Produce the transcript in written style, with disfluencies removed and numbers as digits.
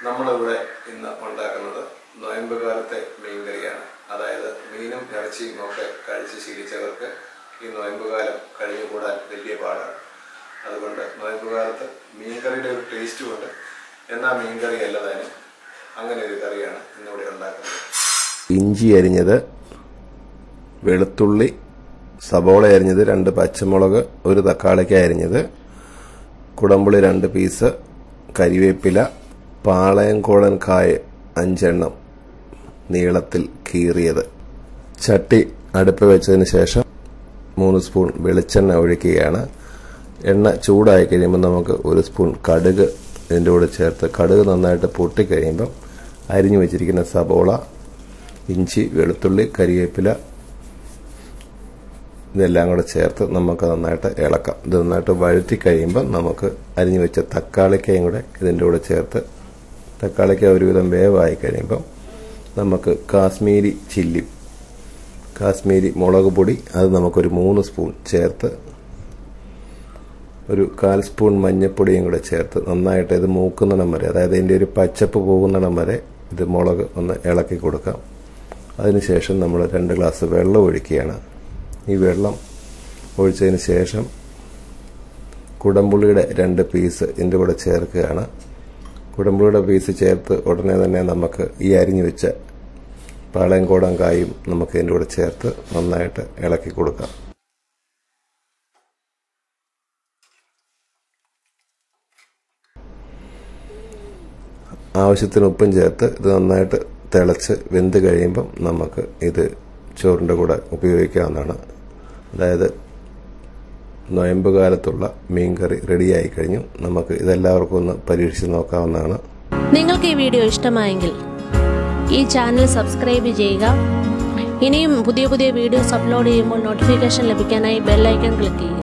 നമ്മളിവിടെ ഇന്ന് ഉണ്ടാക്കുന്നത് നോയമ്പുകാലത്തെ മീൻകറിയാണ്. അതായത് മീനും ഇറച്ചിയും ഒക്കെ കഴിച്ച് ശീലിച്ചവർക്ക് ഈ നോയമ്പുകാലം കഴിഞ്ഞുകൂടാൻ വലിയ പാടാണ്. അതുകൊണ്ട് നോയമ്പുകാലത്ത് മീൻകറിയുടെ ഒരു ടേസ്റ്റും ഉണ്ട്. എന്നാൽ മീൻകറി അല്ലതാനും അങ്ങനെ ഒരു കറിയാണ് ഇന്നിവിടെ ഉണ്ടാക്കുന്നത്. ഇഞ്ചി അരിഞ്ഞത്, വെളുത്തുള്ളി, സബോള അരിഞ്ഞത്, 2 പച്ചമുളക്, 1 തക്കാളിക്ക അരിഞ്ഞത്, കുടംപുളി 2 പീസ്, കരിവേപ്പില, പാളയംകോടൻ കായ 5 എണ്ണം നീളത്തിൽ കീറിയത്. ചട്ടി അടുപ്പ് വെച്ചതിന് ശേഷം 3 സ്പൂൺ വെളിച്ചെണ്ണ ഒഴിക്കുകയാണ്. എണ്ണ ചൂടായി കഴിയുമ്പോൾ നമുക്ക് 1 സ്പൂൺ കടുക് ഇതിൻ്റെ കൂടെ ചേർത്ത് കടുക് നന്നായിട്ട് പൊട്ടിക്കഴിയുമ്പം അരിഞ്ഞു വെച്ചിരിക്കുന്ന സബോള, ഇഞ്ചി, വെളുത്തുള്ളി, കരിവേപ്പില ഇതെല്ലാം കൂടെ ചേർത്ത് നമുക്ക് നന്നായിട്ട് ഇളക്കാം. ഇത് നന്നായിട്ട് വഴറ്റി കഴിയുമ്പോൾ നമുക്ക് അരിഞ്ഞു വെച്ച തക്കാളിക്കയും കൂടെ ഇതിൻ്റെ കൂടെ ചേർത്ത് തക്കാളിക്ക ഒരുവിധം വേവായി കഴിയുമ്പം നമുക്ക് കാശ്മീരി മുളക് പൊടി അത് നമുക്കൊരു 3 സ്പൂൺ ചേർത്ത്, ഒരു 1/4 സ്പൂൺ മഞ്ഞൾപ്പൊടിയും കൂടെ ചേർത്ത് നന്നായിട്ട് ഇത് മൂക്കുന്നിടം വരെ, അതായത് ഇതിൻ്റെ ഒരു പച്ചപ്പ് പോകുന്നിടം വരെ ഇത് മുളക് ഒന്ന് ഇളക്കി കൊടുക്കാം. അതിനുശേഷം നമ്മൾ 2 ഗ്ലാസ് വെള്ളം ഒഴിക്കുകയാണ്. ഈ വെള്ളം ഒഴിച്ചതിന് ശേഷം കുടംപുളിയുടെ 2 പീസ് ഇതിൻ്റെ കൂടെ ചേർക്കുകയാണ്. കുടംപുളിയുടെ പീസ് ചേർത്ത് ഉടനെ തന്നെ നമുക്ക് ഈ അരിഞ്ഞു വെച്ച പാളയംകോടൻ കായും നമുക്ക് ഇതിൻ്റെ കൂടെ ചേർത്ത് നന്നായിട്ട് ഇളക്കി കൊടുക്കാം. ആവശ്യത്തിന് ഉപ്പും ചേർത്ത് ഇത് നന്നായിട്ട് തിളച്ച് വെന്ത് കഴിയുമ്പം നമുക്ക് ഇത് ചോറിൻ്റെ കൂടെ ഉപയോഗിക്കാവുന്നതാണ്. അതായത് നോയമ്പ് കാലത്തുള്ള മീൻകറി റെഡിയായി കഴിഞ്ഞു. നമുക്ക് ഇതെല്ലാവർക്കും ഒന്ന് പരീക്ഷിച്ച് നോക്കാവുന്നതാണ്. നിങ്ങൾക്ക് ഈ വീഡിയോ ഇഷ്ടമായെങ്കിൽ ഈ ചാനൽ സബ്സ്ക്രൈബ് ചെയ്യുക. ഇനിയും പുതിയ വീഡിയോസ് അപ്ലോഡ് ചെയ്യുമ്പോൾ നോട്ടിഫിക്കേഷൻ ലഭിക്കാനായി ബെൽ ഐക്കൺ ക്ലിക്ക് ചെയ്യുക.